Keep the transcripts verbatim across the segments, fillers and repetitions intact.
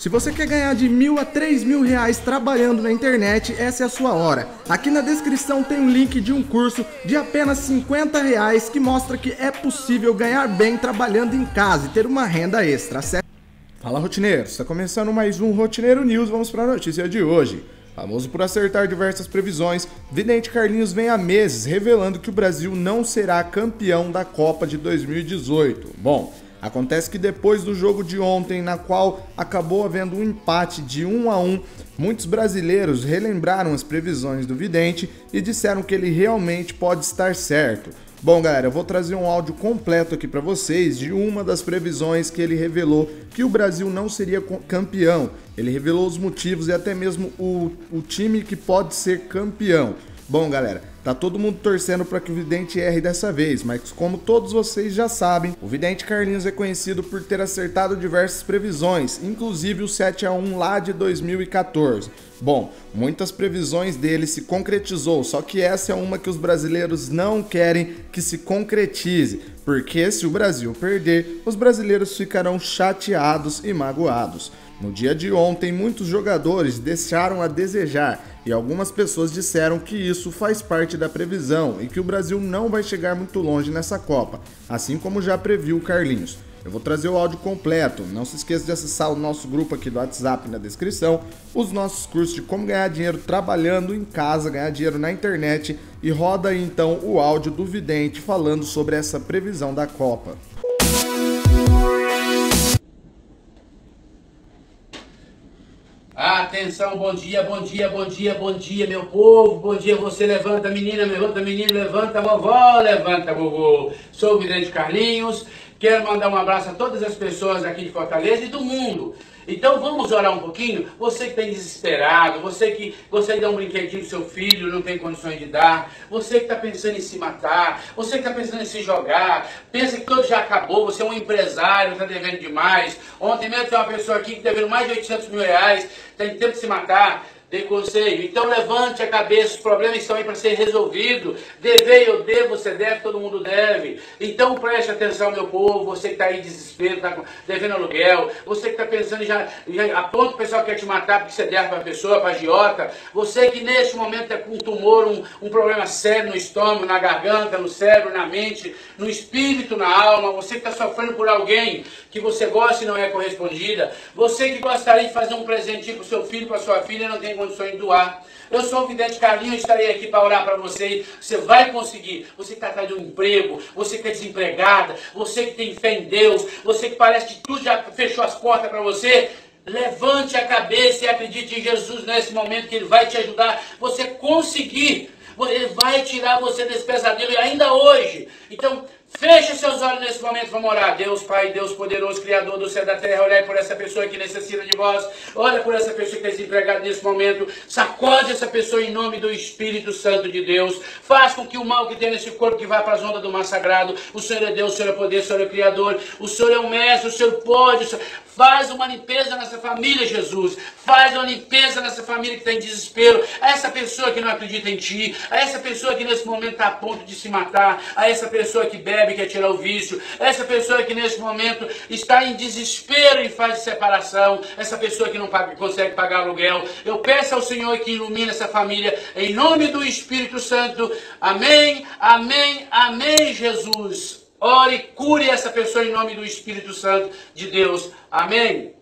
Se você quer ganhar de mil a três mil reais trabalhando na internet, essa é a sua hora. Aqui na descrição tem um link de um curso de apenas cinquenta reais que mostra que é possível ganhar bem trabalhando em casa e ter uma renda extra. Fala, rotineiros, está começando mais um Rotineiro News. Vamos para a notícia de hoje. Famoso por acertar diversas previsões, vidente Carlinhos vem há meses revelando que o Brasil não será campeão da Copa de dois mil e dezoito. Bom, acontece que depois do jogo de ontem, na qual acabou havendo um empate de um a um, muitos brasileiros relembraram as previsões do vidente e disseram que ele realmente pode estar certo. Bom, galera, eu vou trazer um áudio completo aqui para vocês de uma das previsões que ele revelou que o Brasil não seria campeão. Ele revelou os motivos e até mesmo o, o time que pode ser campeão. Bom, galera, tá todo mundo torcendo para que o vidente erre dessa vez, mas como todos vocês já sabem, o vidente Carlinhos é conhecido por ter acertado diversas previsões, inclusive o sete a um lá de dois mil e quatorze. Bom, muitas previsões dele se concretizou, só que essa é uma que os brasileiros não querem que se concretize, porque se o Brasil perder, os brasileiros ficarão chateados e magoados. No dia de ontem, muitos jogadores deixaram a desejar e algumas pessoas disseram que isso faz parte da previsão e que o Brasil não vai chegar muito longe nessa Copa, assim como já previu o Carlinhos. Eu vou trazer o áudio completo, não se esqueça de acessar o nosso grupo aqui do WhatsApp na descrição, os nossos cursos de como ganhar dinheiro trabalhando em casa, ganhar dinheiro na internet, e roda aí então o áudio do vidente falando sobre essa previsão da Copa. Atenção, bom dia, bom dia, bom dia, bom dia, meu povo, bom dia, você levanta, menina, levanta, menino, levanta, vovó, levanta, vovô. Sou o vidente Carlinhos, quero mandar um abraço a todas as pessoas aqui de Fortaleza e do mundo. Então vamos orar um pouquinho? Você que está desesperado, você que gostaria de dar um brinquedinho pro seu filho, não tem condições de dar, você que está pensando em se matar, você que está pensando em se jogar, pensa que tudo já acabou, você é um empresário, está devendo demais. Ontem mesmo tem uma pessoa aqui que devendo mais de oitocentos mil reais, tem tempo de se matar. Dei conselho. Então levante a cabeça, os problemas estão aí para ser resolvidos. Dever eu devo, você deve, todo mundo deve. Então preste atenção, meu povo, você que está aí em desespero, está devendo aluguel, você que está pensando já, já a ponto o pessoal quer te matar porque você deve para a pessoa, para a agiota, você que neste momento é com um tumor, um, um problema sério no estômago, na garganta, no cérebro, na mente, no espírito, na alma, você que está sofrendo por alguém que você gosta e não é correspondida, você que gostaria de fazer um presentinho para o seu filho, para a sua filha e não tem condições de doar. Eu sou o vidente Carlinhos, estarei aqui para orar para você. Você vai conseguir. Você que está atrás de um emprego, você que é desempregada, você que tem fé em Deus, você que parece que tudo já fechou as portas para você, levante a cabeça e acredite em Jesus nesse momento que Ele vai te ajudar. Você conseguir, Ele vai tirar você desse pesadelo e ainda hoje. Então, feche seus olhos nesse momento, vamos orar. Deus Pai, Deus poderoso, Criador do céu e da terra, olha por essa pessoa que necessita de vós, olha por essa pessoa que está desempregada nesse momento, sacode essa pessoa em nome do Espírito Santo de Deus, faz com que o mal que tem nesse corpo que vai para as ondas do mar sagrado, o Senhor é Deus, o Senhor é poder, o Senhor é Criador, o Senhor é o Mestre, o Senhor pode, o Senhor... Faz uma limpeza nessa família, Jesus. Faz uma limpeza nessa família que está em desespero. A essa pessoa que não acredita em Ti. A essa pessoa que nesse momento está a ponto de se matar. A essa pessoa que bebe, quer tirar o vício. A essa pessoa que nesse momento está em desespero em fase de separação. Essa pessoa que não paga, consegue pagar aluguel. Eu peço ao Senhor que ilumine essa família. Em nome do Espírito Santo. Amém, amém, amém, Jesus. Ore e cure essa pessoa em nome do Espírito Santo de Deus. Amém.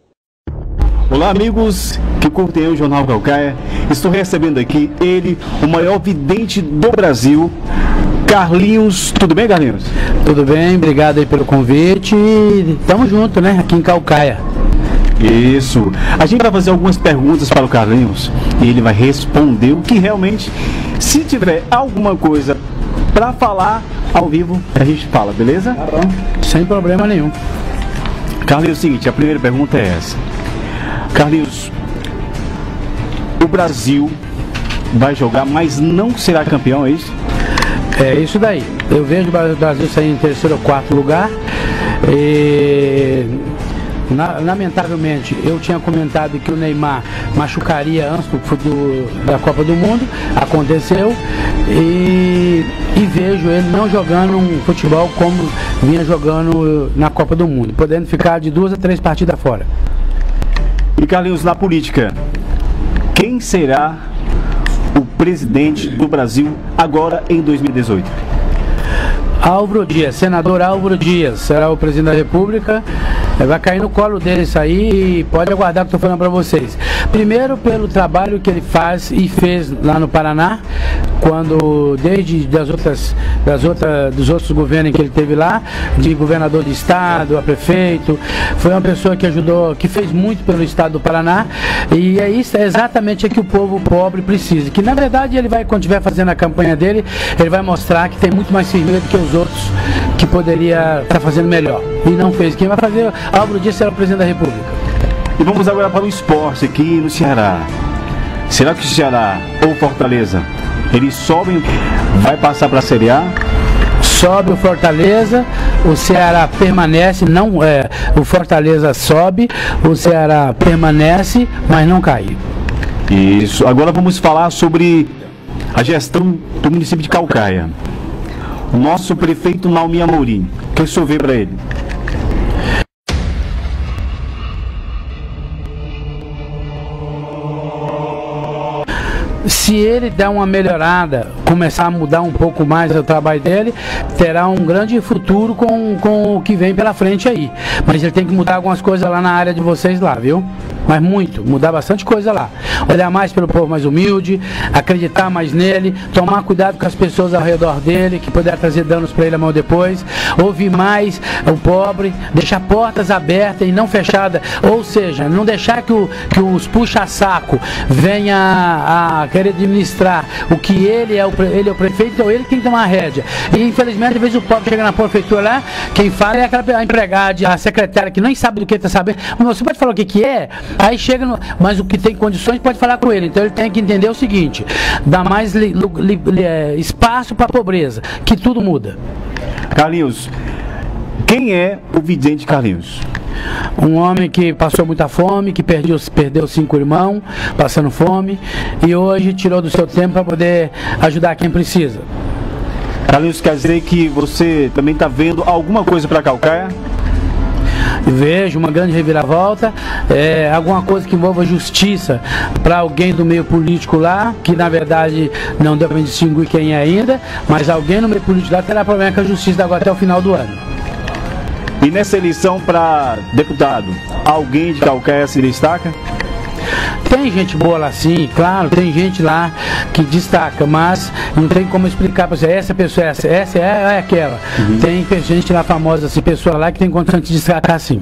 Olá, amigos que curtem o Jornal Caucaia. Estou recebendo aqui ele, o maior vidente do Brasil, Carlinhos. Tudo bem, Carlinhos? Tudo bem, obrigado aí pelo convite. Tamo junto, né? Aqui em Caucaia. Isso. A gente vai fazer algumas perguntas para o Carlinhos e ele vai responder o que realmente, se tiver alguma coisa para falar ao vivo, a gente fala, beleza? Tá bom. Sem problema nenhum. Carlinhos, é o seguinte, a primeira pergunta é essa. Carlinhos, o Brasil vai jogar, mas não será campeão, é isso? É isso daí. Eu vejo o Brasil sair em terceiro ou quarto lugar. E... Na, lamentavelmente, eu tinha comentado que o Neymar machucaria antes do, do, da Copa do Mundo, aconteceu, e, e vejo ele não jogando um futebol como vinha jogando na Copa do Mundo, podendo ficar de duas a três partidas fora. E Carlinhos, na política, quem será o presidente do Brasil agora em dois mil e dezoito? Álvaro Dias, senador Álvaro Dias, será o presidente da República. Vai cair no colo dele isso aí e pode aguardar o que eu estou falando para vocês. Primeiro, pelo trabalho que ele faz e fez lá no Paraná, quando, desde das outras, das outras, dos outros governos que ele teve lá, de governador de estado, a prefeito, foi uma pessoa que ajudou, que fez muito pelo estado do Paraná, e é isso, é exatamente o que o povo pobre precisa. Que na verdade ele vai, quando estiver fazendo a campanha dele, ele vai mostrar que tem muito mais firmeza do que os outros, que poderia estar fazendo melhor. E não fez. Quem vai fazer, Álvaro Dias será o presidente da República. E vamos agora para o esporte aqui no Ceará. Será que o Ceará ou Fortaleza, eles sobem, vai passar para a Série A? Sobe o Fortaleza, o Ceará permanece, não é, o Fortaleza sobe, o Ceará permanece, mas não cai. Isso. Agora vamos falar sobre a gestão do município de Caucaia. O nosso prefeito Naumi Amorim, o que o senhor vê para ele? Se ele der uma melhorada, começar a mudar um pouco mais o trabalho dele, terá um grande futuro com, com o que vem pela frente aí. Mas ele tem que mudar algumas coisas lá na área de vocês lá, viu? Mas muito, mudar bastante coisa lá. Olhar mais pelo povo mais humilde, acreditar mais nele, tomar cuidado com as pessoas ao redor dele, que puder trazer danos para ele amanhã depois, ouvir mais o pobre, deixar portas abertas e não fechadas, ou seja, não deixar que, o, que os puxa-saco venham a, a querer administrar o que ele é o, ele é o prefeito, então ele tem que tomar a rédea. E infelizmente, às vezes o pobre chega na prefeitura lá, quem fala é aquela a empregada, a secretária que nem sabe do que está sabendo, mas você pode falar o que que é? Aí chega, no, mas o que tem condições pode falar com ele. Então ele tem que entender o seguinte: dá mais li, li, li, é, espaço para a pobreza, que tudo muda. Carlinhos, quem é o vidente Carlinhos? Um homem que passou muita fome, que perdeu, perdeu cinco irmãos, passando fome, e hoje tirou do seu tempo para poder ajudar quem precisa. Carlinhos, quer dizer que você também está vendo alguma coisa para Caucaia? Vejo uma grande reviravolta, é, alguma coisa que envolva justiça para alguém do meio político lá, que na verdade não deu para distinguir quem é ainda, mas alguém no meio político lá terá problema com a justiça agora até o final do ano. E nessa eleição para deputado, alguém de Caucaia se destaca? Tem gente boa lá sim, claro, tem gente lá que destaca, mas não tem como explicar para você, essa pessoa é essa, essa é, é aquela. Uhum. Tem gente lá famosa, assim, pessoa lá que tem condição de destacar sim.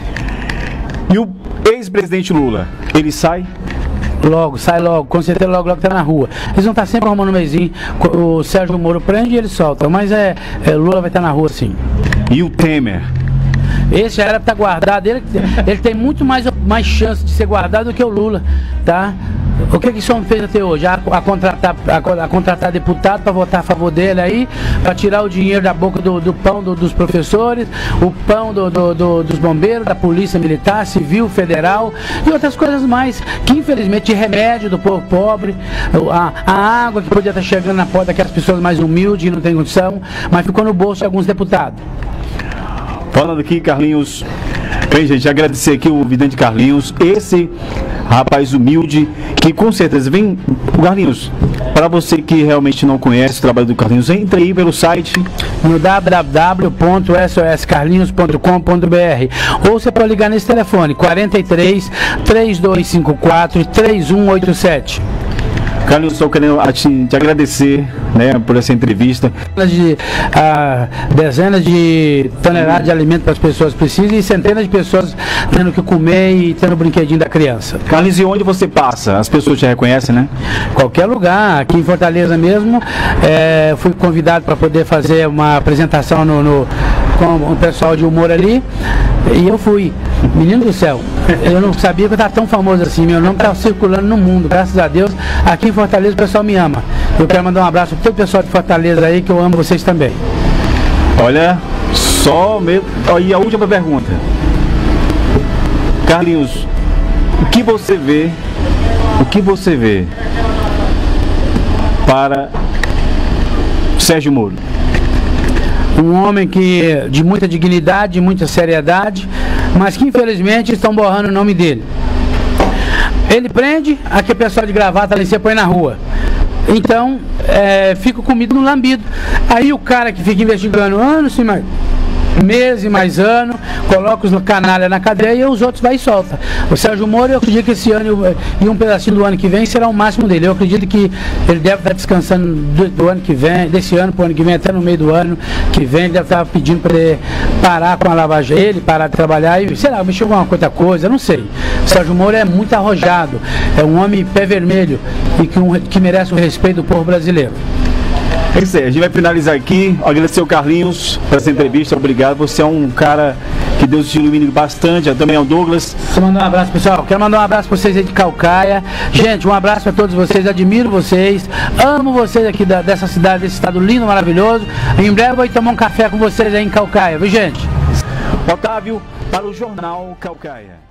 E o ex-presidente Lula, ele sai? Logo, sai logo, com certeza logo, logo tá na rua. Eles vão estar sempre arrumando um mesinho, o Sérgio Moro prende e ele solta, mas é, é Lula vai estar na rua sim. E o Temer? Esse já era para estar guardado, ele, ele tem muito mais, mais chance de ser guardado do que o Lula, tá? O que que esse homem fez até hoje? A, a, contratar, a, a contratar deputado para votar a favor dele aí, para tirar o dinheiro da boca do, do pão do, dos professores, o pão do, do, do, dos bombeiros, da polícia militar, civil, federal e outras coisas mais, que infelizmente de remédio do povo pobre, a, a água que podia estar chegando na porta daquelas pessoas mais humildes e não tem condição, mas ficou no bolso de alguns deputados. Falando aqui, Carlinhos, bem, gente, agradecer aqui o vidente Carlinhos, esse rapaz humilde, que com certeza vem, Carlinhos, para você que realmente não conhece o trabalho do Carlinhos, entre aí pelo site no w w w ponto s o s carlinhos ponto com ponto b r ou você pode ligar nesse telefone quarenta e três, três dois cinco quatro, três um oito sete. Carlinhos, estou querendo te, te agradecer, né, por essa entrevista. De, ah, dezenas de toneladas de alimento para as pessoas precisam e centenas de pessoas tendo o que comer e tendo o brinquedinho da criança. Carlinhos, e onde você passa? As pessoas te reconhecem, né? Qualquer lugar, aqui em Fortaleza mesmo, é, fui convidado para poder fazer uma apresentação no, no, com o pessoal de humor ali, e eu fui. Menino do céu, eu não sabia que eu estava tão famoso assim, meu nome estava circulando no mundo, graças a Deus. Aqui em Fortaleza o pessoal me ama. Eu quero mandar um abraço para todo o pessoal de Fortaleza aí, que eu amo vocês também. Olha, só mesmo. E a última pergunta. Carlinhos, o que você vê, o que você vê para Sérgio Moro? Um homem que de muita dignidade, de muita seriedade, mas que infelizmente estão borrando o nome dele. Ele prende, aqui o pessoal de gravata ali você põe na rua. Então, é, fica comido no lambido. Aí o cara que fica investigando anos, sim, mas meses mais ano, coloca os canalha na cadeia e os outros vai e solta. O Sérgio Moro, eu acredito que esse ano e um pedacinho do ano que vem será o máximo dele. Eu acredito que ele deve estar descansando do, do ano que vem, desse ano para o ano que vem, até no meio do ano que vem, ele deve estar pedindo para ele parar com a lavagem, ele parar de trabalhar e, sei lá, mexer com alguma outra coisa, não sei. O Sérgio Moro é muito arrojado, é um homem pé vermelho e que, um, que merece o respeito do povo brasileiro. É isso aí, a gente vai finalizar aqui. Agradecer o Carlinhos por essa entrevista, obrigado. Você é um cara que Deus te ilumine bastante, também é o Douglas. Quero mandar um abraço, pessoal. Quero mandar um abraço para vocês aí de Caucaia. Gente, um abraço para todos vocês, admiro vocês, amo vocês aqui da, dessa cidade, desse estado lindo, maravilhoso. Em breve vou tomar um café com vocês aí em Caucaia, viu, gente? Otávio, para o Jornal Caucaia.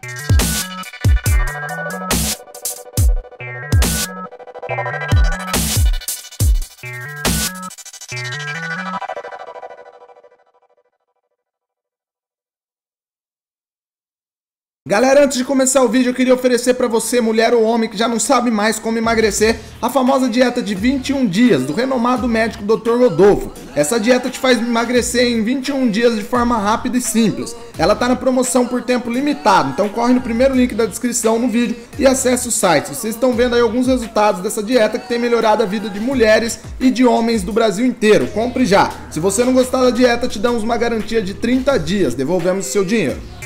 Galera, antes de começar o vídeo, eu queria oferecer para você, mulher ou homem que já não sabe mais como emagrecer, a famosa dieta de vinte e um dias, do renomado médico doutor Rodolfo. Essa dieta te faz emagrecer em vinte e um dias de forma rápida e simples. Ela tá na promoção por tempo limitado, então corre no primeiro link da descrição no vídeo e acesse o site. Vocês estão vendo aí alguns resultados dessa dieta que tem melhorado a vida de mulheres e de homens do Brasil inteiro. Compre já! Se você não gostar da dieta, te damos uma garantia de trinta dias, devolvemos o seu dinheiro.